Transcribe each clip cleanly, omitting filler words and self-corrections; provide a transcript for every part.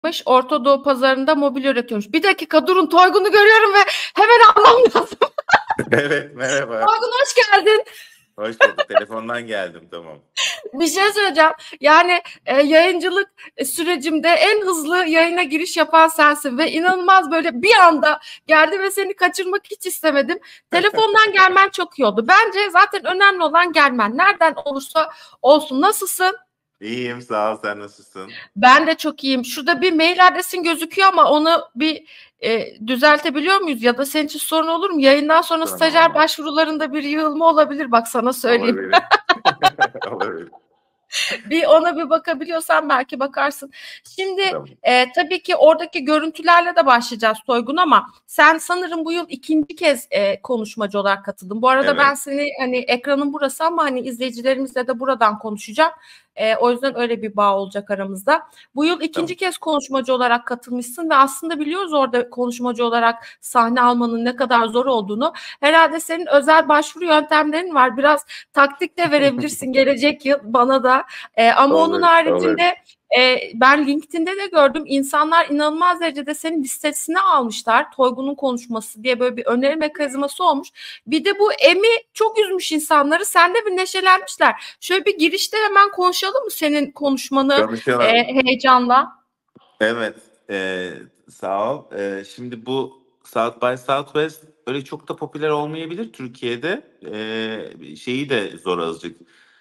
Orta Doğu pazarında mobilya üretiyormuş. Bir dakika durun, Toygun'u görüyorum ve hemen almam lazım. Evet, merhaba. Toygun hoş geldin. Hoş bulduk. Telefondan geldim, tamam. Bir şey söyleyeceğim. Yani yayıncılık sürecimde en hızlı yayına giriş yapan sensin ve inanılmaz böyle bir anda geldi ve seni kaçırmak hiç istemedim. Telefondan gelmen çok iyi oldu. Bence zaten önemli olan gelmen. Nereden olursa olsun. Nasılsın? İyiyim, sağ ol. Sen nasılsın? Ben de çok iyiyim. Şurada bir mail adresin gözüküyor ama onu bir düzeltebiliyor muyuz? Ya da senin için sorun olur mu? Yayından sonra stajyer Tamam. başvurularında bir yığılma olabilir. Bak sana söyleyeyim. Olabilir. Olabilir. Bir ona bir bakabiliyorsan belki bakarsın. Şimdi Tamam. tabii ki oradaki görüntülerle de başlayacağız Toygun, ama sen sanırım bu yıl ikinci kez konuşmacı olarak katıldın. Bu arada ben Evet. seni hani ekranın burası ama hani izleyicilerimizle de buradan konuşacağım. O yüzden öyle bir bağ olacak aramızda. Bu yıl ikinci Tamam. kez konuşmacı olarak katılmışsın ve aslında biliyoruz orada konuşmacı olarak sahne almanın ne kadar zor olduğunu. Herhalde senin özel başvuru yöntemlerin var. Biraz taktik de verebilirsin gelecek yıl bana da. Ama onun Olur. Olur. haricinde ben LinkedIn'de de gördüm. İnsanlar inanılmaz derecede senin listesine almışlar. Toygun'un konuşması diye böyle bir öneri mekanizması olmuş. Bir de bu Emmy çok üzmüş insanları. Sen de bir neşelenmişler. Şöyle bir girişte hemen konuşalım mı senin konuşmanı Konuşalım. heyecanla? Evet. Sağ ol. Şimdi bu South by Southwest öyle çok da popüler olmayabilir Türkiye'de. Şeyi de zor azıcık.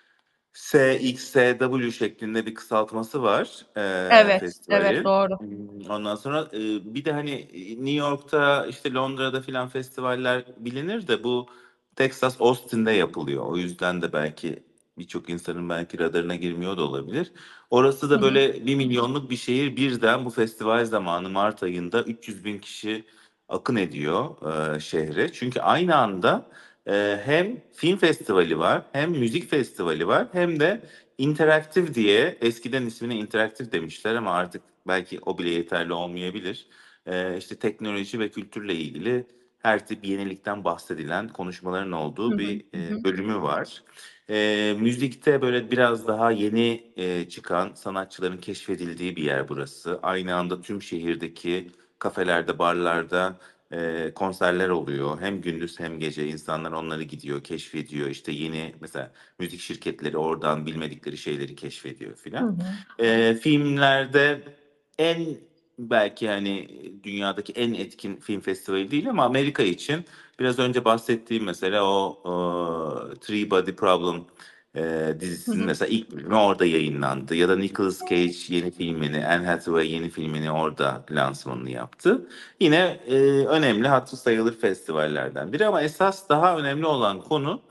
SXSW şeklinde bir kısaltması var Evet, evet festivalin. doğru. Ondan sonra bir de hani New York'ta işte Londra'da filan festivaller bilinir de bu Texas Austin'de yapılıyor. O yüzden de belki birçok insanın belki radarına girmiyor da olabilir. Orası Hı da hı. böyle 1 milyonluk bir şehir, birden bu festival zamanı Mart ayında 300 bin kişi akın ediyor şehre. Çünkü aynı anda hem film festivali var, hem müzik festivali var, hem de interaktif diye, eskiden ismine interaktif demişler ama artık belki o bile yeterli olmayabilir. İşte teknoloji ve kültürle ilgili her tip yenilikten bahsedilen konuşmaların Hı olduğu hı. bir Hı hı. bölümü var. Müzikte böyle biraz daha yeni çıkan sanatçıların keşfedildiği bir yer burası. Aynı anda tüm şehirdeki kafelerde, barlarda konserler oluyor. Hem gündüz hem gece insanlar onları gidiyor, keşfediyor. İşte yeni mesela müzik şirketleri oradan bilmedikleri şeyleri keşfediyor Hı filan. hı. Filmlerde en belki hani dünyadaki en etkin film festivali değil ama Amerika için biraz önce bahsettiğim mesela o Three Body Problem Hı dizisinin hı. mesela ilk bölümü orada yayınlandı. Ya da Nicolas Cage yeni filmini, Anne Hathaway yeni filmini orada lansmanını yaptı. Yine önemli, hatırı sayılır festivallerden biri ama esas daha önemli olan konu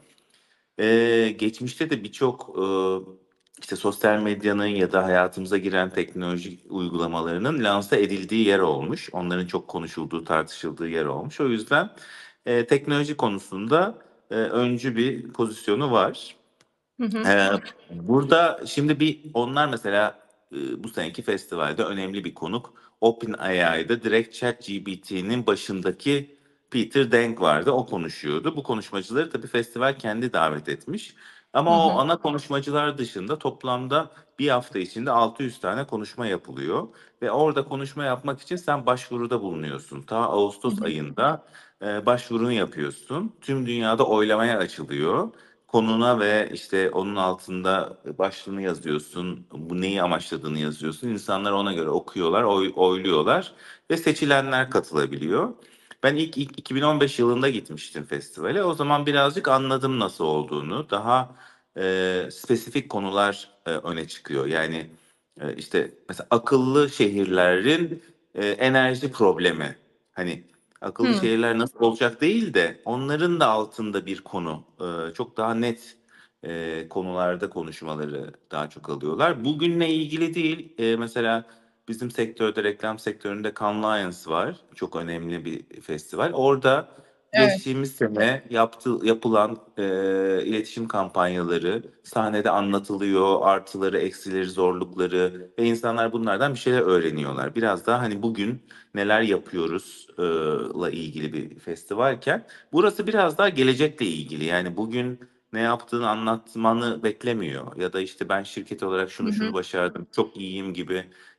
geçmişte de birçok işte sosyal medyanın ya da hayatımıza giren teknoloji uygulamalarının lanse edildiği yer olmuş. Onların çok konuşulduğu, tartışıldığı yer olmuş. O yüzden teknoloji konusunda öncü bir pozisyonu var. Hı hı. Ee, Burada şimdi onlar mesela bu seneki festivalde önemli bir konuk. OpenAI'da direkt ChatGPT'nin başındaki Peter Deng vardı. O konuşuyordu. Bu konuşmacıları tabii festival kendi davet etmiş. Hı Ama o hı. ana konuşmacılar dışında toplamda bir hafta içinde 600 tane konuşma yapılıyor. Ve orada konuşma yapmak için sen başvuruda bulunuyorsun. Ta Hı Ağustos hı. ayında başvurunu yapıyorsun. Tüm dünyada oylamaya açılıyor, konuna ve işte onun altında başlığını yazıyorsun. Bu neyi amaçladığını yazıyorsun. İnsanlar ona göre okuyorlar, oyluyorlar ve seçilenler katılabiliyor. Ben ilk 2015 yılında gitmiştim festivale. O zaman birazcık anladım nasıl olduğunu. Daha spesifik konular öne çıkıyor. Yani işte mesela akıllı şehirlerin enerji problemi. Hani akıllı Hı. şehirler nasıl olacak değil de onların da altında bir konu. Çok daha net konularda konuşmaları daha çok alıyorlar. Bugünle ilgili değil. Mesela bizim sektörde, reklam sektöründe Cannes Lions var. Çok önemli bir festival. Orada Evet. geçtiğimiz sene yapılan iletişim kampanyaları sahnede anlatılıyor. Artıları, eksileri, zorlukları ve insanlar bunlardan bir şeyler öğreniyorlar. Biraz daha hani bugün neler yapıyoruz la ilgili bir festivalken burası biraz daha gelecekle ilgili. Yani bugün ne yaptığını anlatmanı beklemiyor ya da işte ben şirket olarak Hı şunu hı. şunu başardım, çok iyiyim gibi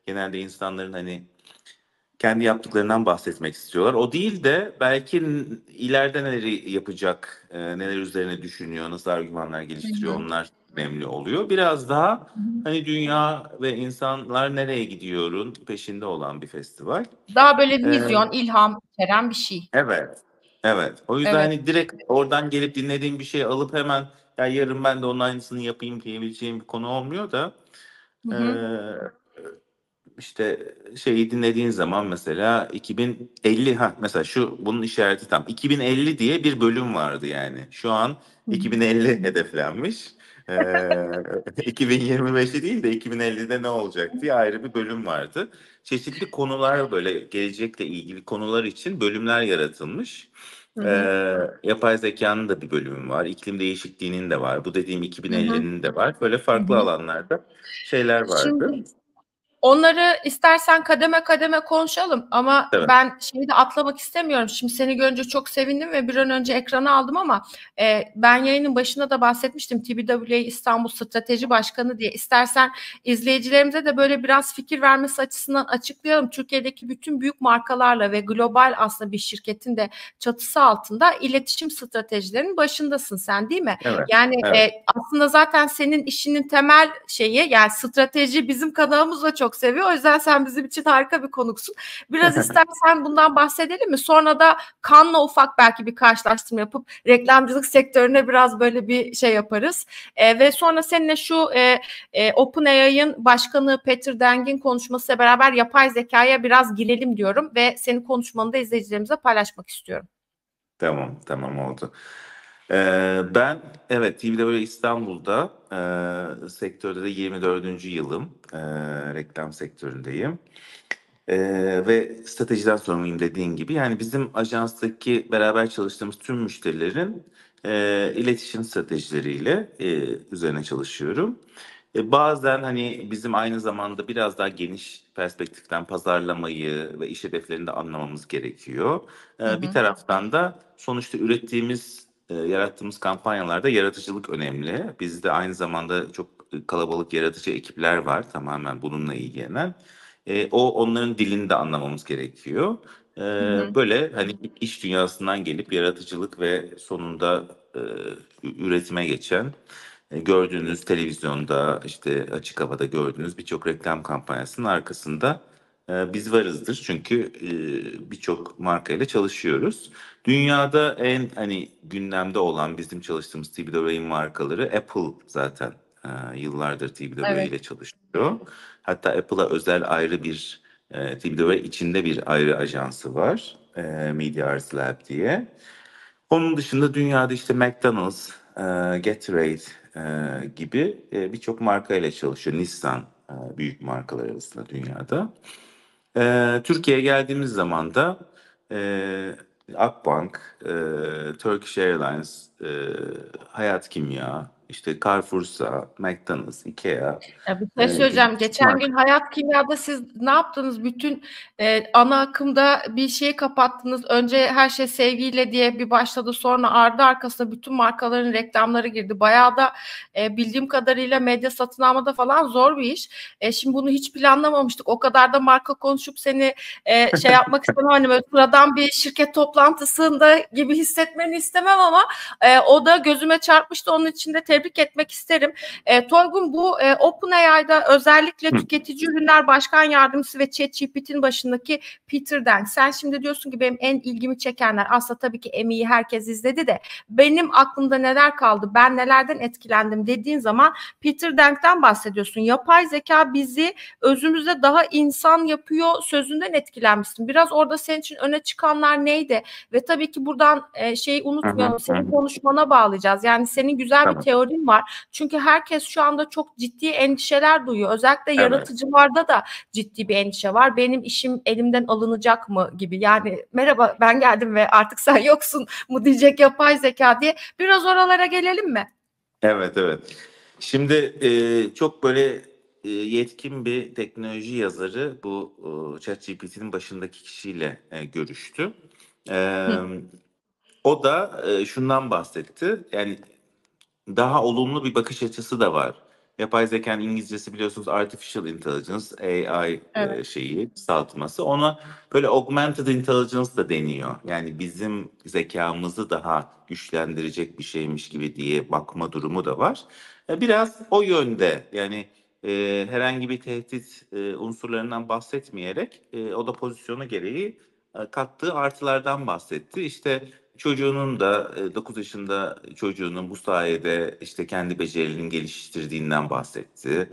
genelde insanların hani kendi yaptıklarından bahsetmek istiyorlar. O değil de belki ileride neleri yapacak, neler üzerine düşünüyor, nasıl argümanlar Hı geliştiriyor, hı. onlar önemli oluyor. Biraz daha Hı hı. hani dünya ve insanlar nereye gidiyorun peşinde olan bir festival. Daha böyle E, vizyon, ilham içeren bir şey. evet, evet. O yüzden Evet. hani direkt oradan gelip dinlediğim bir şey alıp hemen ya yarın ben de onun aynısını yapayım diyebileceğim bir konu olmuyor da Hı e, hı. İşte şeyi dinlediğin zaman mesela 2050 mesela bunun işareti tam 2050 diye bir bölüm vardı yani. Şu an Hı hı. 2050 hedeflenmiş. 2025'i değil de 2050'de ne olacak diye ayrı bir bölüm vardı. Çeşitli konular böyle gelecekle ilgili konular için bölümler yaratılmış. Hı hı. Yapay zekanın da bir bölümü var. İklim değişikliğinin de var. Bu dediğim Hı hı. 2050'nin de var. Böyle Hı farklı hı. alanlarda şeyler vardı. Şimdi onları istersen kademe kademe konuşalım ama Evet. ben şeyi de atlamak istemiyorum. Şimdi seni görünce çok sevindim ve bir an önce ekrana aldım ama ben yayının başında da bahsetmiştim. TBWA İstanbul Strateji Başkanı diye. İstersen izleyicilerimize de böyle biraz fikir vermesi açısından açıklayalım. Türkiye'deki bütün büyük markalarla ve global aslında bir şirketin de çatısı altında iletişim stratejilerinin başındasın sen, değil mi? Evet. Yani Evet. aslında zaten senin işinin temel şeyi, yani strateji, bizim kanalımız da çok seviyor. O yüzden sen bizim için harika bir konuksun. Biraz istersen bundan bahsedelim mi? Sonra da Cannes'la ufak belki bir karşılaştırma yapıp reklamcılık sektörüne biraz böyle bir şey yaparız. Ve sonra seninle şu OpenAI'ın başkanı Peter Deng'in konuşmasıyla beraber yapay zekaya biraz girelim diyorum ve senin konuşmanı da izleyicilerimize paylaşmak istiyorum. Tamam, tamam oldu. Ben evet TVW İstanbul'da sektörde de 24. yılım. Reklam sektöründeyim. Ve stratejiden sorumluyum dediğin gibi. Yani bizim ajanstaki beraber çalıştığımız tüm müşterilerin iletişim stratejileriyle üzerine çalışıyorum. Bazen hani bizim aynı zamanda biraz daha geniş perspektiften pazarlamayı ve iş hedeflerini de anlamamız gerekiyor. Hı Bir hı. taraftan da sonuçta yarattığımız kampanyalarda yaratıcılık önemli. Bizde aynı zamanda çok kalabalık yaratıcı ekipler var tamamen bununla ilgilenen. Onların dilini de anlamamız gerekiyor. Hı hı. Böyle hani iş dünyasından gelip yaratıcılık ve sonunda üretime geçen gördüğünüz televizyonda işte açık havada gördüğünüz birçok reklam kampanyasının arkasında biz varızdır. Çünkü birçok markayla çalışıyoruz. Dünyada en hani gündemde olan bizim çalıştığımız TBWA markaları Apple zaten yıllardır TBWA Evet. ile çalışıyor. Hatta Apple'a özel ayrı bir TBWA içinde bir ayrı ajansı var. Media Arts Lab diye. Onun dışında dünyada işte McDonald's, Gatorade gibi birçok marka ile çalışıyor. Nissan büyük markalar arasında dünyada. Türkiye'ye geldiğimiz zaman da e, Akbank, Turkish Airlines, Hayat Kimya, işte Carrefour'sa, McDonald's, Ikea Ya bir şey gibi söyleyeceğim. Geçen marka. gün Hayat Kimya'da siz ne yaptınız? Bütün ana akımda bir şey kapattınız. Önce her şey sevgiyle diye bir başladı. Sonra ardı arkasına bütün markaların reklamları girdi. Bayağı da bildiğim kadarıyla medya satın almada falan zor bir iş. Şimdi bunu hiç planlamamıştık. O kadar da marka konuşup seni şey yapmak istemem. Hani böyle sıradan bir şirket toplantısında gibi hissetmeni istemem ama o da gözüme çarpmıştı. Onun için de tebrik etmek isterim. Toygun, bu OpenAI'da özellikle Hı, tüketici ürünler başkan yardımcısı ve ChatGPT'nin başındaki Peter Deng. Sen şimdi diyorsun ki benim en ilgimi çekenler, aslında tabii ki Emmy'yi herkes izledi de benim aklımda neler kaldı, ben nelerden etkilendim dediğin zaman Peter Deng'den bahsediyorsun. Yapay zeka bizi özümüzde daha insan yapıyor sözünden etkilenmişsin. Biraz orada senin için öne çıkanlar neydi? Ve tabii ki buradan şeyi hı hı, unutmayalım, hı senin hı. konuşmana bağlayacağız. Yani senin güzel bir Tamam. teorin var. Çünkü herkes şu anda çok ciddi endişeler duyuyor. Özellikle Evet. yaratıcılarda da ciddi bir endişe var. Benim işim elimden alınacak mı gibi. Yani merhaba, ben geldim ve artık sen yoksun mu diyecek yapay zeka diye. Biraz oralara gelelim mi? Evet, evet. Şimdi çok böyle yetkin bir teknoloji yazarı bu ChatGPT'nin başındaki kişiyle görüştü. E, Hı O da şundan bahsetti. Yani daha olumlu bir bakış açısı da var. Yapay zekanın İngilizcesi biliyorsunuz Artificial Intelligence, AI Evet. kısaltması. Ona böyle Augmented Intelligence da deniyor. Yani bizim zekamızı daha güçlendirecek bir şeymiş gibi diye bakma durumu da var. Biraz o yönde yani herhangi bir tehdit unsurlarından bahsetmeyerek o da pozisyonu gereği kattığı artılardan bahsetti. İşte çocuğunun da 9 yaşında çocuğunun bu sayede işte kendi becerilerini geliştirdiğinden bahsetti.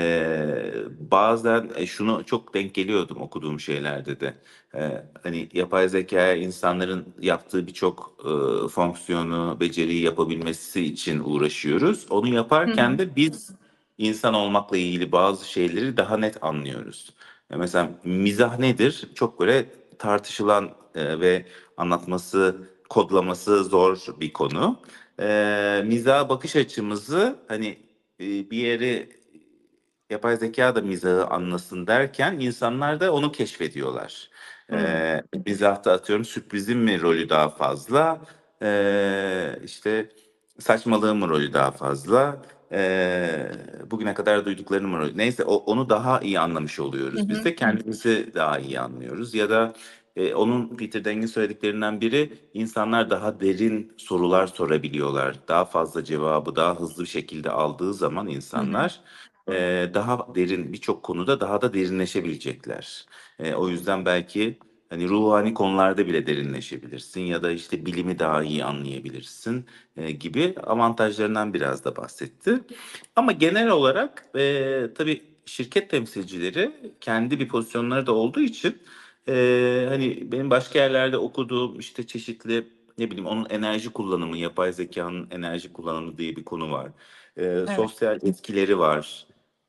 Bazen şunu çok denk geliyordum okuduğum şeylerde de. Hani yapay zekaya insanların yaptığı birçok fonksiyonu, beceriyi yapabilmesi için uğraşıyoruz. Onu Hı hı. yaparken de biz insan olmakla ilgili bazı şeyleri daha net anlıyoruz. Mesela mizah nedir? Çok böyle tartışılan ve anlatması, kodlaması zor bir konu. Mizaha bakış açımızı hani bir yeri yapay zeka da mizahı anlasın derken insanlar da onu keşfediyorlar. Hı. Mizahta atıyorum sürprizin mi rolü daha fazla, işte saçmalığın mı rolü daha fazla, bugüne kadar duyduklarının mı rolü. Neyse onu daha iyi anlamış Hı oluyoruz biz hı. de kendimizi daha iyi anlıyoruz ya da onun Peter Deng'in söylediklerinden biri insanlar daha derin sorular sorabiliyorlar. Daha fazla cevabı daha hızlı bir şekilde aldığı zaman Hı hı. insanlar daha derin birçok konuda daha da derinleşebilecekler. O yüzden belki hani ruhani konularda bile derinleşebilirsin ya da işte bilimi daha iyi anlayabilirsin gibi avantajlarından biraz da bahsetti. Ama genel olarak tabii şirket temsilcileri kendi bir pozisyonları da olduğu için hani benim başka yerlerde okuduğum işte çeşitli ne bileyim onun enerji kullanımı, yapay zekanın enerji kullanımı diye bir konu var. Evet. Sosyal etkileri var.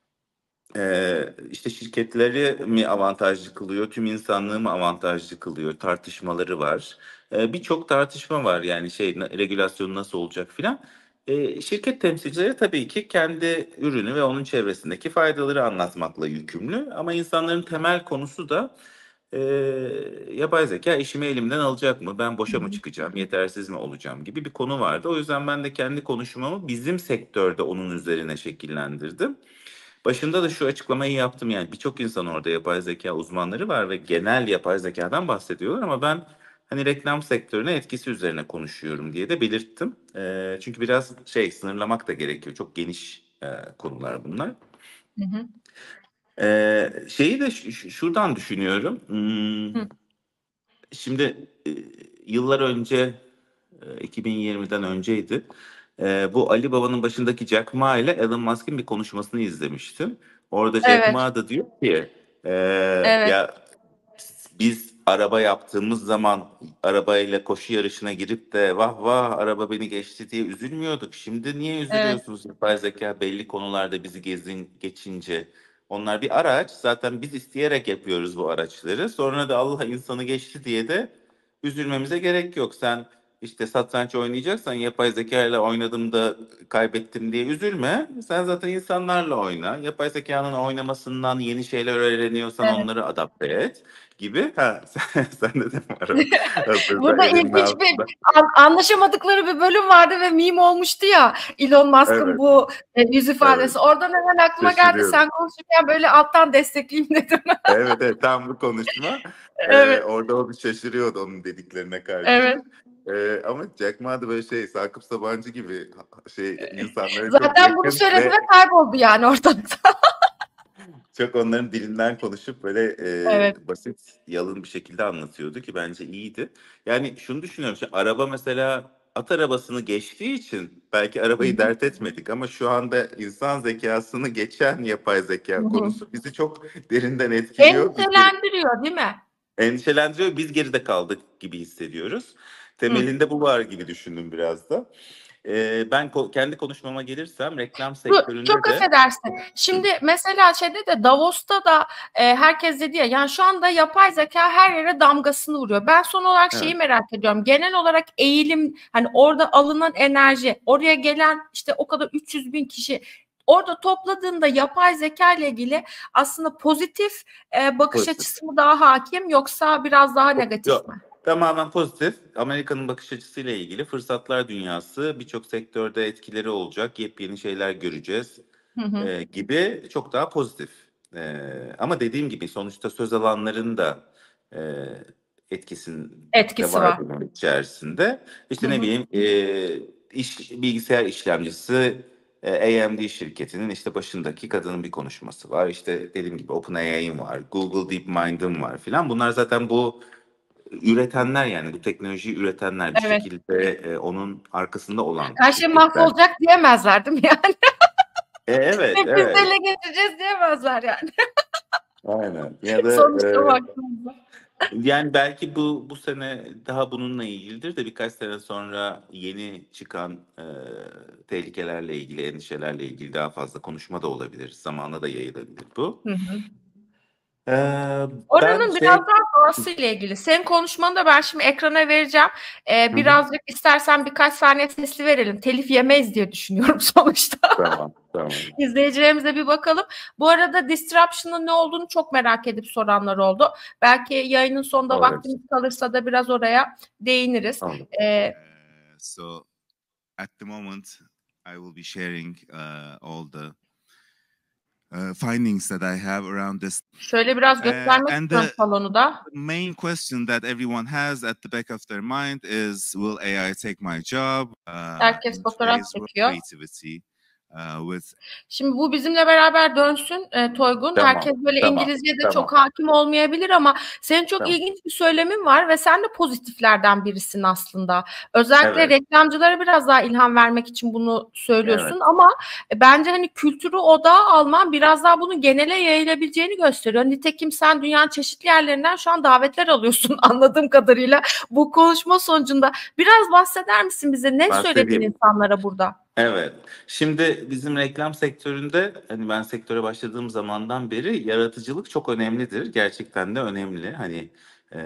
İşte şirketleri mi avantajlı kılıyor, tüm insanlığı mı avantajlı kılıyor tartışmaları var. Birçok tartışma var yani regülasyon nasıl olacak filan. Şirket temsilcileri tabii ki kendi ürünü ve onun çevresindeki faydaları anlatmakla yükümlü. Ama insanların temel konusu da e, yapay zeka işimi elimden alacak mı? Ben Hı boşa mı hı. çıkacağım, yetersiz mi olacağım gibi bir konu vardı. O yüzden ben de kendi konuşmamı bizim sektörde onun üzerine şekillendirdim. Başında da şu açıklamayı yaptım yani birçok insan orada yapay zeka uzmanları var ve genel yapay zekadan bahsediyorlar ama ben hani reklam sektörüne etkisi üzerine konuşuyorum diye de belirttim. Çünkü biraz sınırlamak da gerekiyor. Çok geniş konular bunlar. Hı hı. Şeyi de şuradan düşünüyorum. Hı. Şimdi yıllar önce 2020'den önceydi. Bu Ali Baba'nın başındaki Jack Ma ile Elon Musk'ın bir konuşmasını izlemiştim. Orada Jack Evet. Ma da diyor ki e, Evet. ya biz araba yaptığımız zaman arabayla koşu yarışına girip de vah vah araba beni geçti diye üzülmüyorduk. Şimdi niye Evet. üzülüyorsunuz? Yapay zeka belli konularda bizi geçince. Onlar bir araç. Zaten biz isteyerek yapıyoruz bu araçları. Sonra da Allah insanı geçti diye de üzülmemize gerek yok. Sen işte satranç oynayacaksan yapay zeka ile oynadım da kaybettim diye üzülme. Sen zaten insanlarla oyna. Yapay zekanın oynamasından yeni şeyler öğreniyorsan Evet. onları adapte et gibi. Ha, sen de var o. Hazırda Burada elinin ilginç bir altında. anlaşamadıkları bir bölüm vardı ve meme olmuştu ya Elon Musk'ın Evet, bu yüz evet. ifadesi. Oradan hemen aklıma geldi. Şaşırıyorum. Sen konuşurken böyle alttan destekleyeyim dedim. Evet, evet tam bu konuşma. Evet. Orada o bir şaşırıyordu onun dediklerine Evet. karşı. Ama Jack Ma da böyle Sakıp Sabancı gibi insanlara çok Zaten bunu yakın söyledi ve ve kayboldu yani ortalıkta. çok onların dilinden konuşup böyle Evet. basit, yalın bir şekilde anlatıyordu ki bence iyiydi. Yani şunu düşünüyorum, araba mesela at arabasını geçtiği için belki Hı arabayı hı. dert etmedik ama şu anda insan zekasını geçen yapay Hı zeka hı. konusu bizi çok derinden etkiliyor. Endişelendiriyor değil mi? Endişelendiriyor. Biz geride kaldık gibi hissediyoruz. Hı. Temelinde bu var gibi düşündüm biraz da. Ben kendi konuşmama gelirsem reklam Çok sektöründe de affedersin. Şimdi mesela şeyde de Davos'ta da herkes dedi ya yani şu anda yapay zeka her yere damgasını vuruyor. Ben son olarak şeyi evet, merak ediyorum. Genel olarak eğilim hani orada alınan enerji oraya gelen işte o kadar 300 bin kişi orada topladığında yapay zeka ile ilgili aslında pozitif bakış pozitif. açısı mı daha hakim yoksa biraz daha negatif Yok, mi? tamamen pozitif. Amerika'nın bakış açısıyla ilgili fırsatlar dünyası, birçok sektörde etkileri olacak, yepyeni şeyler göreceğiz. Hı hı. gibi çok daha pozitif. Ama dediğim gibi sonuçta söz alanların da e, etkisinde Etkisi var var. bunun içerisinde. Hı İşte ne hı. bileyim bilgisayar işlemcisi AMD şirketinin işte başındaki kadının bir konuşması var. İşte dediğim gibi OpenAI'ın var, Google DeepMind'ın var filan. Bunlar zaten bu üretenler, yani bu teknolojiyi üretenler, bir Evet. şekilde onun arkasında olan Her şey şirketler. mahvolacak diyemezler değil mi yani? Evet, Biz de evet. ele geçireceğiz diyemezler yani. Aynen. Ya da Sonuçta baktığımızda. yani belki bu sene daha bununla ilgilidir de birkaç sene sonra yeni çıkan tehlikelerle ilgili, endişelerle ilgili daha fazla konuşma da olabilir. Zamanla da yayılabilir bu. Hı hı. Eee, Ben Oranın biraz şey. daha doğasıyla ilgili. Senin konuşmanı da ben şimdi ekrana vereceğim. Hı hı. Birazcık istersen birkaç saniye sesli verelim. Telif yemeyiz diye düşünüyorum sonuçta. Tamam, tamam. İzleyicilerimize bir bakalım. Bu arada disruption'ın ne olduğunu çok merak edip soranlar oldu. Belki yayının sonunda Evet. vaktimiz kalırsa da biraz oraya değiniriz. Tamam. So at the moment, I will be sharing all the findings that I have around this. Şöyle biraz göstermek And istiyorum salonu da. the main question that everyone has at the back of their mind is, will AI take my job Herkes in fotoğraf today's world, çekiyor. creativity with. Şimdi bu bizimle beraber dönsün Toygun. Tamam, Herkes böyle tamam, İngilizce'de tamam, çok hakim olmayabilir ama senin çok tamam. ilginç bir söylemin var ve sen de pozitiflerden birisin aslında. Özellikle Evet, reklamcılara biraz daha ilham vermek için bunu söylüyorsun evet. ama bence hani kültürü odağa alman biraz daha bunun genele yayılabileceğini gösteriyor. Nitekim sen dünyanın çeşitli yerlerinden şu an davetler alıyorsun anladığım kadarıyla bu konuşma sonucunda. Biraz bahseder misin bize? Ne söyledin Bahsedeyim. insanlara burada? Evet. Şimdi bizim reklam sektöründe, hani ben sektöre başladığım zamandan beri yaratıcılık çok önemlidir. Gerçekten de önemli. Hani e,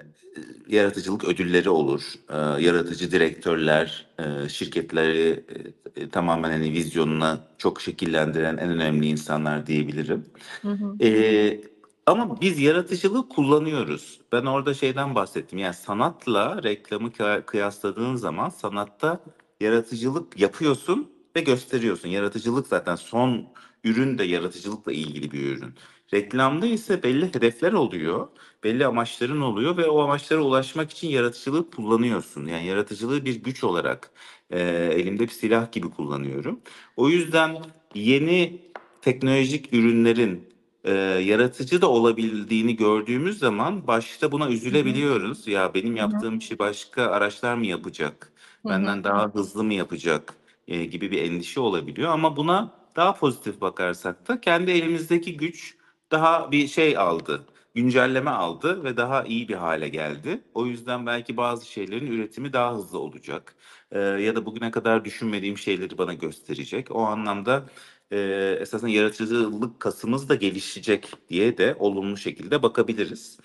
yaratıcılık ödülleri olur. Yaratıcı direktörler, şirketleri tamamen hani vizyonuna çok şekillendiren en önemli insanlar diyebilirim. Hı hı. E, Ama biz yaratıcılığı kullanıyoruz. Ben orada şeyden bahsettim. Yani sanatla reklamı kıyasladığın zaman sanatta yaratıcılık yapıyorsun ve gösteriyorsun. Yaratıcılık zaten son ürün de yaratıcılıkla ilgili bir ürün. Reklamda ise belli hedefler oluyor, belli amaçların oluyor ve o amaçlara ulaşmak için yaratıcılığı kullanıyorsun. Yani yaratıcılığı bir güç olarak elimde bir silah gibi kullanıyorum. O yüzden yeni teknolojik ürünlerin yaratıcı da olabildiğini gördüğümüz zaman başta buna Hı hı. üzülebiliyoruz. Ya benim Hı hı. yaptığım işi başka araçlar mı yapacak? Hı hı. Benden daha hızlı mı yapacak gibi bir endişe olabiliyor. Ama buna daha pozitif bakarsak da kendi elimizdeki güç daha bir şey aldı, güncelleme aldı ve daha iyi bir hale geldi. O yüzden belki bazı şeylerin üretimi daha hızlı olacak. Ya da bugüne kadar düşünmediğim şeyleri bana gösterecek. O anlamda esasen yaratıcılık kasımız da gelişecek diye de olumlu şekilde bakabiliriz.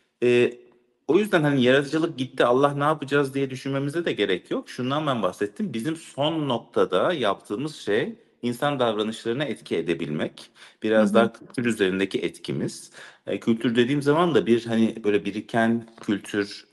E, O yüzden hani yaratıcılık gitti, Allah ne yapacağız diye düşünmemize de gerek yok. Şundan ben bahsettim. Bizim son noktada yaptığımız şey insan davranışlarına etki edebilmek. Hı Biraz hı. daha kültür üzerindeki etkimiz. Kültür dediğim zaman da bir hani böyle biriken kültür,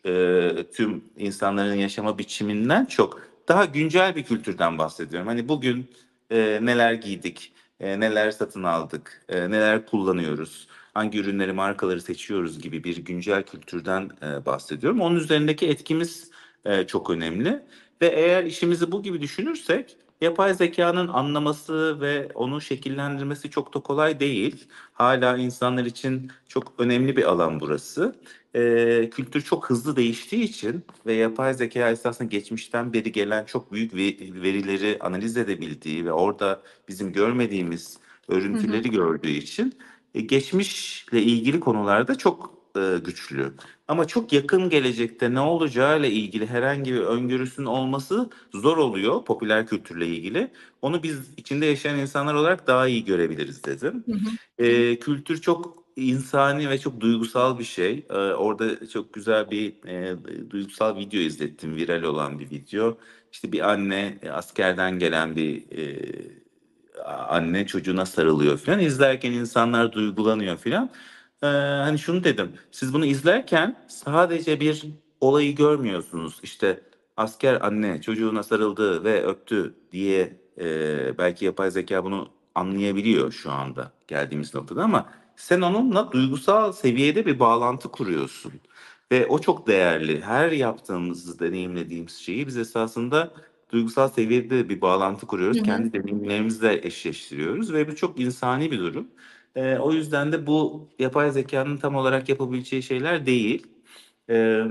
tüm insanların yaşama biçiminden çok daha güncel bir kültürden bahsediyorum. Hani bugün neler giydik, neler satın aldık, neler kullanıyoruz, hangi ürünleri, markaları seçiyoruz gibi bir güncel kültürden bahsediyorum. Onun üzerindeki etkimiz çok önemli ve eğer işimizi bu gibi düşünürsek yapay zekanın anlaması ve onu şekillendirmesi çok da kolay değil. Hala insanlar için çok önemli bir alan burası. Kültür çok hızlı değiştiği için ve yapay zeka esasında geçmişten beri gelen çok büyük verileri analiz edebildiği ve orada bizim görmediğimiz Hı hı. örüntüleri gördüğü için geçmişle ilgili konularda çok güçlü. Ama çok yakın gelecekte ne olacağıyla ilgili herhangi bir öngörüsünün olması zor oluyor popüler kültürle ilgili. Onu biz içinde yaşayan insanlar olarak daha iyi görebiliriz dedim. Hı hı. Kültür çok insani ve çok duygusal bir şey. Orada çok güzel bir duygusal video izlettim, viral olan bir video. İşte bir anne, askerden gelen bir anne çocuğuna sarılıyor falan. İzlerken insanlar duygulanıyor falan. Hani şunu dedim. Siz bunu izlerken sadece bir olayı görmüyorsunuz. İşte asker anne çocuğuna sarıldı ve öptü diye belki yapay zeka bunu anlayabiliyor şu anda geldiğimiz noktada ama sen onunla duygusal seviyede bir bağlantı kuruyorsun. Ve o çok değerli. Her yaptığımız, deneyimlediğimiz şeyi biz esasında duygusal seviyede bir bağlantı Hı kuruyoruz. hı. Kendi deneyimlerimizle eşleştiriyoruz ve bu çok insani bir durum. O yüzden de bu yapay zekanın tam olarak yapabileceği şeyler değil. Ee,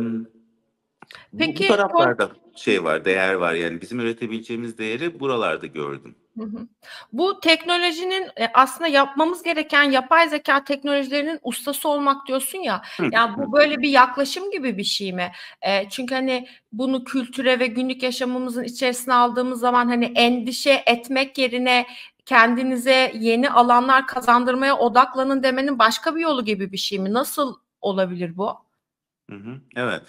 bu Peki son taraflarda şey var, değer var. Yani bizim üretebileceğimiz değeri buralarda gördüm. Hı hı. Bu teknolojinin aslında yapmamız gereken yapay zeka teknolojilerinin ustası olmak diyorsun ya. Hı Yani hı. bu böyle bir yaklaşım gibi bir şey mi? Çünkü hani bunu kültüre ve günlük yaşamımızın içerisine aldığımız zaman hani endişe etmek yerine kendinize yeni alanlar kazandırmaya odaklanın demenin başka bir yolu gibi bir şey mi? Nasıl olabilir bu? Hı hı, evet.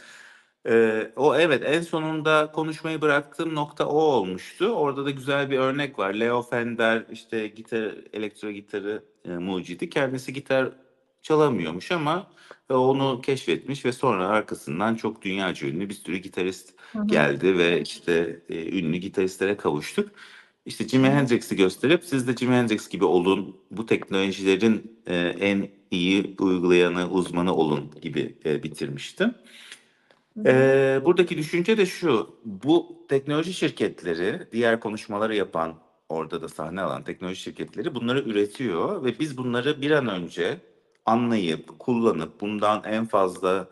O evet en sonunda konuşmayı bıraktığım nokta o olmuştu. Orada da güzel bir örnek var. Leo Fender işte gitar, elektro gitarı mucidi. Kendisi gitar çalamıyormuş ama onu keşfetmiş ve sonra arkasından çok dünyaca ünlü bir sürü gitarist Hı hı. geldi ve işte ünlü gitaristlere kavuştuk. İşte Hı Jimi hı. Hendrix'i gösterip siz de Jimi Hendrix gibi olun, bu teknolojilerin en iyi uygulayanı, uzmanı olun gibi bitirmiştim. Hı hı. Buradaki düşünce de şu, bu teknoloji şirketleri, diğer konuşmaları yapan, orada da sahne alan teknoloji şirketleri bunları üretiyor ve biz bunları bir an önce anlayıp, kullanıp bundan en fazla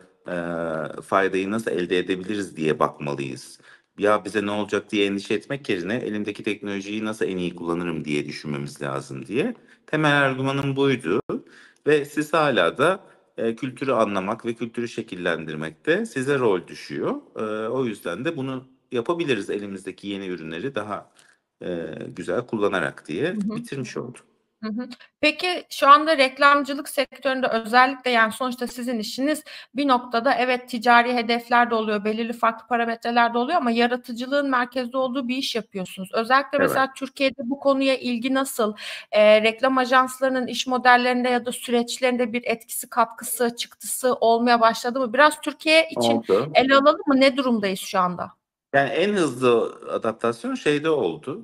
faydayı nasıl elde edebiliriz diye bakmalıyız. Ya bize ne olacak diye endişe etmek yerine elimdeki teknolojiyi nasıl en iyi kullanırım diye düşünmemiz lazım diye. Temel argümanım buydu ve siz hala da kültürü anlamak ve kültürü şekillendirmekte size rol düşüyor. O yüzden de bunu yapabiliriz elimizdeki yeni ürünleri daha güzel kullanarak diye Hı hı. bitirmiş oldum. Hı hı. Peki şu anda reklamcılık sektöründe özellikle yani sonuçta sizin işiniz bir noktada evet ticari hedefler de oluyor, belirli farklı parametreler de oluyor ama yaratıcılığın merkezde olduğu bir iş yapıyorsunuz. Özellikle Evet. mesela Türkiye'de bu konuya ilgi nasıl? Reklam ajanslarının iş modellerinde ya da süreçlerinde bir etkisi, katkısı, çıktısı olmaya başladı mı? Biraz Türkiye için Oldu. ele alalım mı? Ne durumdayız şu anda? Yani en hızlı adaptasyon şeyde oldu.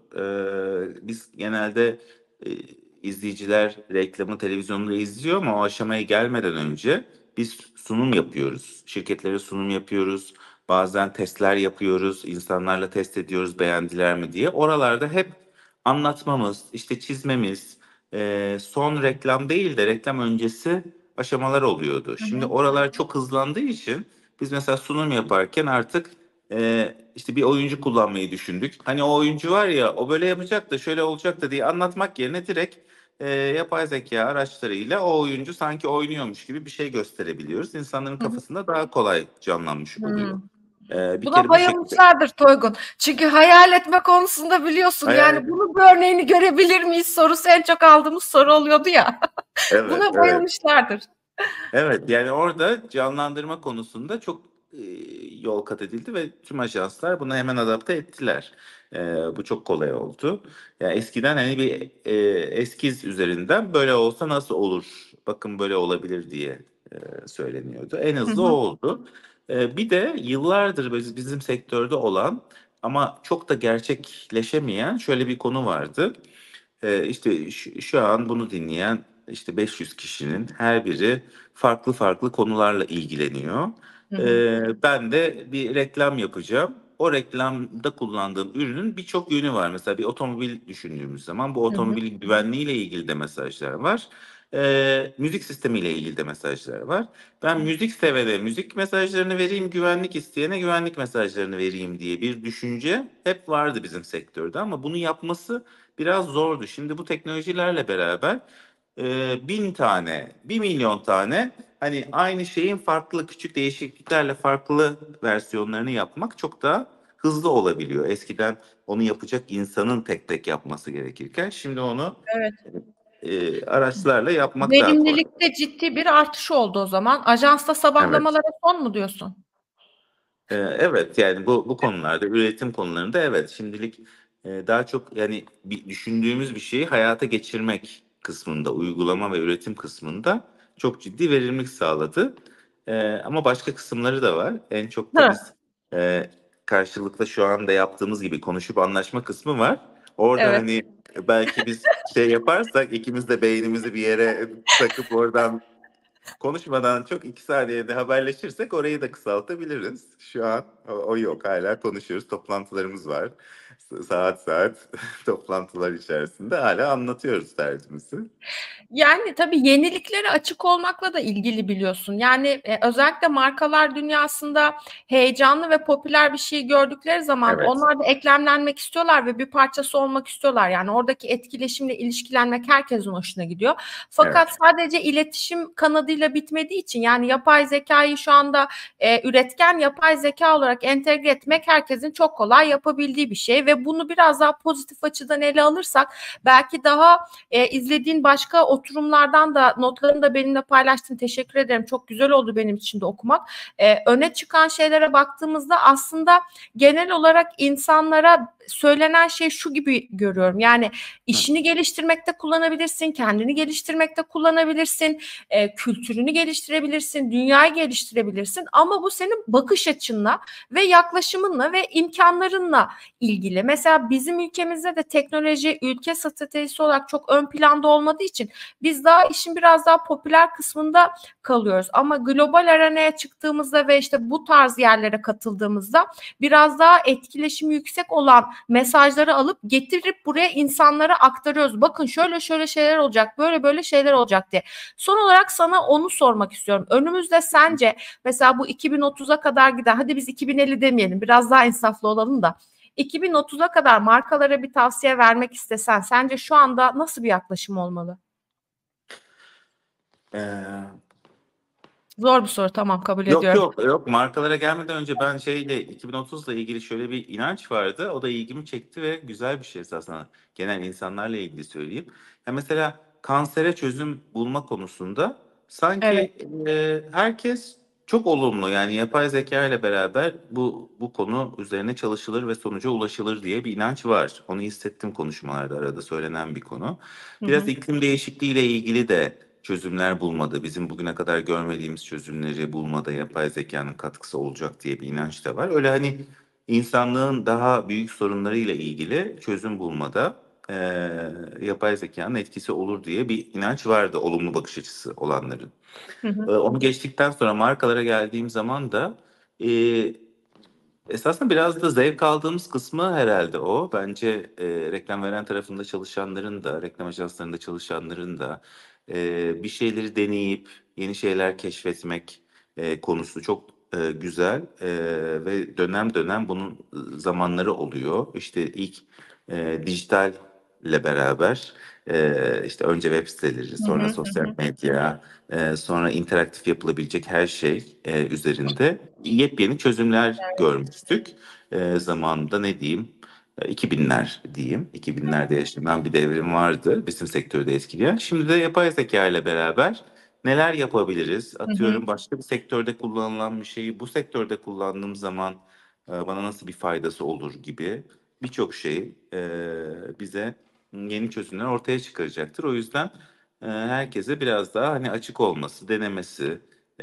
Biz genelde e, izleyiciler reklamı televizyonda izliyor ama o aşamaya gelmeden önce biz sunum yapıyoruz. Şirketlere sunum yapıyoruz. Bazen testler yapıyoruz. İnsanlarla test ediyoruz beğendiler mi diye. Oralarda hep anlatmamız, işte çizmemiz, son reklam değil de reklam öncesi aşamalar oluyordu. Hı Şimdi hı. oralar çok hızlandığı için biz mesela sunum yaparken artık işte bir oyuncu kullanmayı düşündük. Hani o oyuncu var ya o böyle yapacak da şöyle olacak da diye anlatmak yerine direkt yapay zeka araçlarıyla o oyuncu sanki oynuyormuş gibi bir şey gösterebiliyoruz. İnsanların Hı hı. kafasında daha kolay canlanmış oluyor. Hı. Bir Buna kere bu şekilde. bayılmışlardır Toygun. Çünkü hayal etme konusunda biliyorsun Hayal. yani bunun bir örneğini görebilir miyiz sorusu en çok aldığımız soru oluyordu ya. Evet, Buna evet. bayılmışlardır. Evet yani orada canlandırma konusunda çok yol kat edildi ve tüm ajanslar buna hemen adapte ettiler. Bu çok kolay oldu. Ya eskiden hani bir eskiz üzerinden böyle olsa nasıl olur? Bakın böyle olabilir diye söyleniyordu. En Hı hızlı o hı. oldu. Bir de yıllardır bizim sektörde olan ama çok da gerçekleşemeyen şöyle bir konu vardı. İşte şu an bunu dinleyen işte 500 kişinin her biri farklı farklı konularla ilgileniyor. Hı hı. Ben de bir reklam yapacağım. O reklamda kullandığım ürünün birçok yönü var. Mesela bir otomobil düşündüğümüz zaman bu Hı hı. otomobilin güvenliğiyle ilgili de mesajlar var. Müzik sistemiyle ilgili de mesajlar var. Ben müzik sevene müzik mesajlarını vereyim, güvenlik isteyene güvenlik mesajlarını vereyim diye bir düşünce hep vardı bizim sektörde ama bunu yapması biraz zordu. Şimdi bu teknolojilerle beraber 1.000 tane, 1.000.000 tane hani aynı şeyin farklı küçük değişikliklerle farklı versiyonlarını yapmak çok daha hızlı olabiliyor. Eskiden onu yapacak insanın tek tek yapması gerekirken şimdi onu Evet. araçlarla yapmak daha kolay. Verimlilikte ciddi bir artış oldu o zaman. Ajansta Evet. sabahlamalara son mu diyorsun? Evet yani bu konularda üretim konularında evet şimdilik daha çok yani düşündüğümüz bir şeyi hayata geçirmek kısmında uygulama ve üretim kısmında çok ciddi verimlilik sağladı. Ama başka kısımları da var. En çok da Hı. biz karşılıklı şu anda yaptığımız gibi konuşup anlaşma kısmı var. Orada Evet. hani belki biz şey yaparsak ikimiz de beynimizi bir yere takıp oradan konuşmadan çok 2 saniyede haberleşirsek orayı da kısaltabiliriz. Şu an o yok. Hala konuşuyoruz. Toplantılarımız var. Saat saat toplantılar içerisinde hala anlatıyoruz derdimizi. Yani tabii yeniliklere açık olmakla da ilgili biliyorsun. Yani özellikle markalar dünyasında heyecanlı ve popüler bir şey gördükleri zaman Evet. onlar da eklemlenmek istiyorlar ve bir parçası olmak istiyorlar. Yani oradaki etkileşimle ilişkilenmek herkesin hoşuna gidiyor. Fakat sadece iletişim kanadıyla bitmediği için yani yapay zekayı şu anda üretken yapay zeka olarak entegre etmek herkesin çok kolay yapabildiği bir şey ve bunu biraz daha pozitif açıdan ele alırsak belki daha izlediğin başka oturumlardan da notlarını da benimle paylaştın. Teşekkür ederim. Çok güzel oldu benim için de okumak. Öne çıkan şeylere baktığımızda aslında genel olarak insanlara söylenen şey şu gibi görüyorum. Yani işini geliştirmekte kullanabilirsin, kendini geliştirmekte kullanabilirsin, kültürünü geliştirebilirsin, dünyayı geliştirebilirsin ama bu senin bakış açınla ve yaklaşımınla ve imkanlarınla ilgili. Mesela bizim ülkemizde de teknoloji ülke stratejisi olarak çok ön planda olmadığı için biz daha işin biraz daha popüler kısmında kalıyoruz. Ama global arenaya çıktığımızda ve işte bu tarz yerlere katıldığımızda biraz daha etkileşimi yüksek olan mesajları alıp getirip buraya insanlara aktarıyoruz. Bakın şöyle şöyle şeyler olacak, böyle böyle şeyler olacak diye. Son olarak sana onu sormak istiyorum. Önümüzde sence mesela bu 2030'a kadar gider. Hadi biz 2050 demeyelim. Biraz daha insaflı olalım da. 2030'a kadar markalara bir tavsiye vermek istesen sence şu anda nasıl bir yaklaşım olmalı? Ee, Zor bir soru, tamam, kabul Yok ediyorum. yok yok, markalara gelmeden önce ben 2030'la ilgili şöyle bir inanç vardı. O da ilgimi çekti ve güzel bir şey esasında. Genel insanlarla ilgili söyleyeyim. Ya mesela kansere çözüm bulma konusunda Evet. sanki herkes çok olumlu, yani yapay zeka ile beraber bu konu üzerine çalışılır ve sonuca ulaşılır diye bir inanç var. Onu hissettim konuşmalarda, arada söylenen bir konu. Biraz iklim değişikliği ile ilgili de çözümler bulmada, bizim bugüne kadar görmediğimiz çözümleri bulmada yapay zekanın katkısı olacak diye bir inanç da var. Öyle hani insanlığın daha büyük sorunlarıyla ilgili çözüm bulmada yapay zekanın etkisi olur diye bir inanç vardı, olumlu bakış açısı olanların. Onu geçtikten sonra markalara geldiğim zaman da e, esasında biraz da zevk aldığımız kısmı herhalde o. Bence reklam veren tarafında çalışanların da, reklam ajanslarında çalışanların da bir şeyleri deneyip yeni şeyler keşfetmek konusu çok güzel ve dönem dönem bunun zamanları oluyor. İşte ilk dijitalle beraber işte önce web siteleri, sonra sosyal medya, sonra interaktif yapılabilecek her şey üzerinde yepyeni çözümler görmüştük. Zamanında ne diyeyim? 2000'ler diyeyim. 2000'lerde yaşanan bir devrim vardı bizim sektörde etkileyen. Şimdi de yapay zeka ile beraber neler yapabiliriz? Atıyorum, başka bir sektörde kullanılan bir şeyi bu sektörde kullandığım zaman bana nasıl bir faydası olur gibi birçok şey bize yeni çözümler ortaya çıkaracaktır. O yüzden herkese biraz daha hani açık olması, denemesi,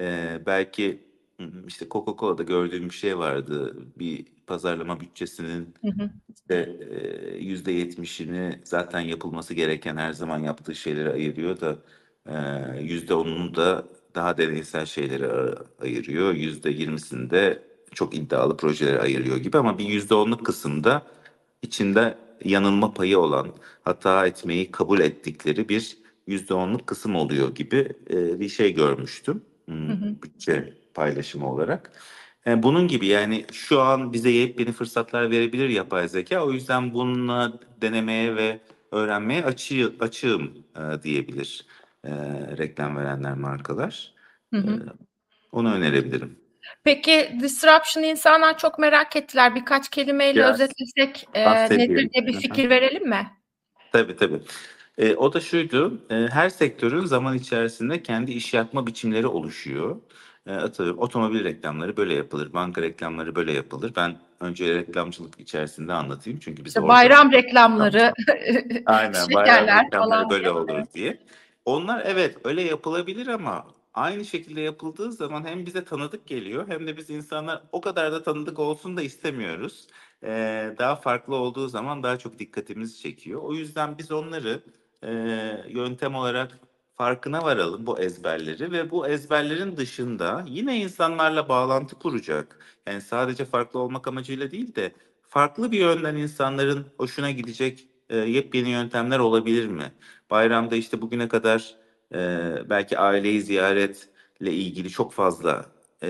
belki işte Coca-Cola'da gördüğüm bir şey vardı. Bir pazarlama bütçesinin işte %70'ini zaten yapılması gereken, her zaman yaptığı şeylere ayırıyor da %10'unu da daha deneysel şeylere ayırıyor. %20'sini de çok iddialı projelere ayırıyor gibi, ama bir %10'luk kısımda içinde yanılma payı olan, hata etmeyi kabul ettikleri bir %10'luk kısım oluyor gibi bir şey görmüştüm bütçe paylaşımı olarak. Bunun gibi, yani şu an bize yepyeni fırsatlar verebilir yapay zeka. O yüzden bununla denemeye ve öğrenmeye açığım diyebilir reklam verenler, markalar. Onu önerebilirim. Peki disruption insanlar çok merak ettiler. Birkaç kelimeyle Biraz özetlesek nedir bahsedeyim. diye bir fikir verelim mi? Tabii tabii. O da şuydu, her sektörün zaman içerisinde kendi iş yapma biçimleri oluşuyor. Atıyorum, otomobil reklamları böyle yapılır, banka reklamları böyle yapılır. Ben önce reklamcılık içerisinde anlatayım çünkü biz İşte orada... bayram reklamları, Aynen, bayram şekerler reklamları falan böyle diye. olur diye. Onlar evet öyle yapılabilir ama aynı şekilde yapıldığı zaman hem bize tanıdık geliyor hem de biz insanlar o kadar da tanıdık olsun da istemiyoruz. Daha farklı olduğu zaman daha çok dikkatimizi çekiyor. O yüzden biz onları yöntem olarak farkına varalım, bu ezberleri, ve bu ezberlerin dışında yine insanlarla bağlantı kuracak. Yani sadece farklı olmak amacıyla değil de farklı bir yönden insanların hoşuna gidecek yepyeni yöntemler olabilir mi? Bayramda işte bugüne kadar belki aileyi ziyaretle ilgili çok fazla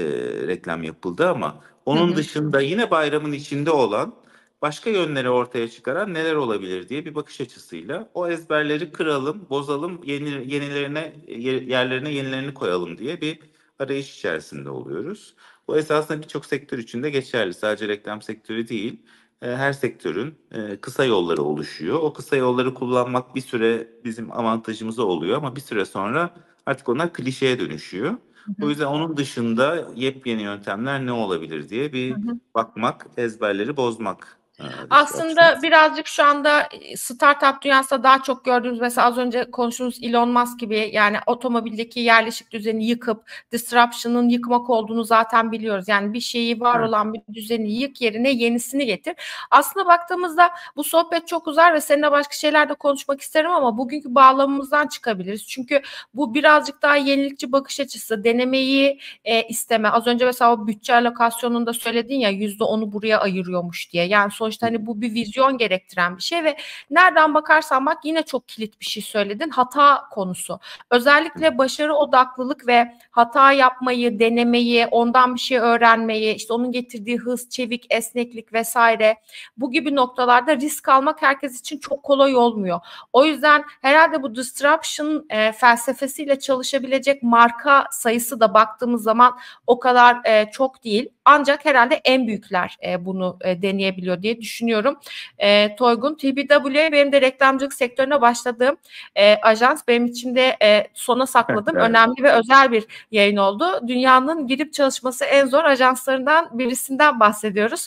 reklam yapıldı ama Hı onun hı. dışında yine bayramın içinde olan başka yönleri ortaya çıkaran neler olabilir diye bir bakış açısıyla o ezberleri kıralım, bozalım, yenilerine, yerlerine yenilerini koyalım diye bir arayış içerisinde oluyoruz. Bu esasında birçok sektör için de geçerli. Sadece reklam sektörü değil. Her sektörün kısa yolları oluşuyor. O kısa yolları kullanmak bir süre bizim avantajımıza oluyor ama bir süre sonra artık onlar klişeye dönüşüyor. Hı O hı. yüzden onun dışında yepyeni yöntemler ne olabilir diye Hı bir hı. bakmak, ezberleri bozmak Aslında disruption. birazcık şu anda startup dünyasında daha çok gördüğümüz, mesela az önce konuştuğumuz Elon Musk gibi, yani otomobildeki yerleşik düzeni yıkıp disruption'ın yıkmak olduğunu zaten biliyoruz. Yani bir şeyi, var Evet. olan bir düzeni yık, yerine yenisini getir. Aslında baktığımızda bu sohbet çok uzar ve seninle başka şeyler de konuşmak isterim ama bugünkü bağlamımızdan çıkabiliriz. Çünkü bu birazcık daha yenilikçi bakış açısı, denemeyi isteme. Az önce mesela o bütçe alokasyonunda söyledin ya, %10'u buraya ayırıyormuş diye. Yani sonuçta hani bu bir vizyon gerektiren bir şey ve nereden bakarsan bak yine çok kilit bir şey söyledin. Hata konusu. Özellikle başarı odaklılık ve hata yapmayı, denemeyi, ondan bir şey öğrenmeyi, işte onun getirdiği hız, çevik, esneklik vesaire, bu gibi noktalarda risk almak herkes için çok kolay olmuyor. O yüzden herhalde bu disruption felsefesiyle çalışabilecek marka sayısı da baktığımız zaman o kadar çok değil. Ancak herhalde en büyükler bunu deneyebiliyor diye düşünüyorum. Toygun, TBW benim de reklamcılık sektörüne başladığım ajans. Benim için de sona sakladığım Evet. önemli ve özel bir yayın oldu. Dünyanın girip çalışması en zor ajanslarından birisinden bahsediyoruz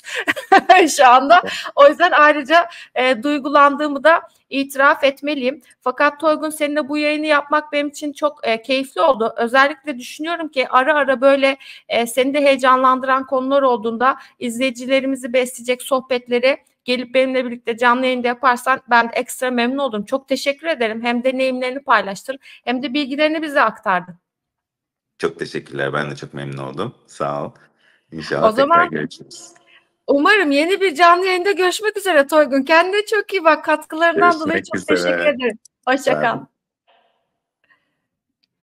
şu anda. O yüzden ayrıca duygulandığımı da itiraf etmeliyim. Fakat Toygun, seninle bu yayını yapmak benim için çok keyifli oldu. Özellikle düşünüyorum ki ara ara böyle seni de heyecanlandıran konular olduğunda izleyicilerimizi besleyecek sohbetleri gelip benimle birlikte canlı yayında yaparsan ben de ekstra memnun olurum. Çok teşekkür ederim. Hem deneyimlerini paylaştın hem de bilgilerini bize aktardın. Çok teşekkürler. Ben de çok memnun oldum. Sağ ol. O İnşallah tekrar zaman görüşürüz. umarım yeni bir canlı yayında görüşmek üzere Toygun. Kendine çok iyi bak. Katkılarından dolayı Görüşmek çok teşekkür üzere. ederim. Hoşça Ben kal.